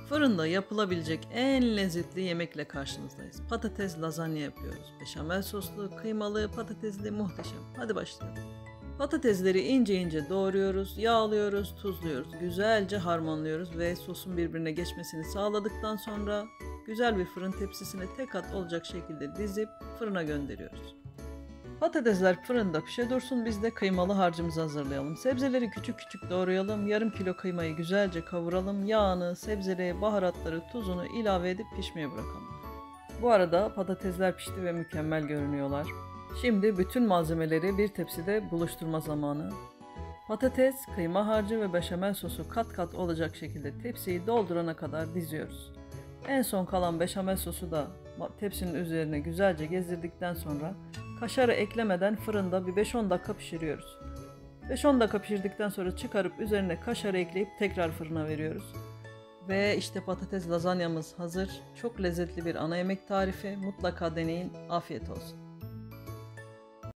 Fırında yapılabilecek en lezzetli yemekle karşınızdayız. Patates lazanya yapıyoruz. Beşamel soslu, kıymalı, patatesli muhteşem. Hadi başlayalım. Patatesleri ince ince doğruyoruz, yağlıyoruz, tuzluyoruz. Güzelce harmanlıyoruz ve sosun birbirine geçmesini sağladıktan sonra güzel bir fırın tepsisine tek kat olacak şekilde dizip fırına gönderiyoruz. Patatesler fırında pişe dursun, biz de kıymalı harcımızı hazırlayalım. Sebzeleri küçük küçük doğrayalım. Yarım kilo kıymayı güzelce kavuralım. Yağını, sebzeleri, baharatları, tuzunu ilave edip pişmeye bırakalım. Bu arada patatesler pişti ve mükemmel görünüyorlar. Şimdi bütün malzemeleri bir tepside buluşturma zamanı. Patates, kıyma harcı ve beşamel sosu kat kat olacak şekilde tepsiyi doldurana kadar diziyoruz. En son kalan beşamel sosu da tepsinin üzerine güzelce gezdirdikten sonra kaşarı eklemeden fırında bir 5-10 dakika pişiriyoruz. 5-10 dakika pişirdikten sonra çıkarıp üzerine kaşarı ekleyip tekrar fırına veriyoruz. Ve işte patates lazanyamız hazır. Çok lezzetli bir ana yemek tarifi. Mutlaka deneyin. Afiyet olsun.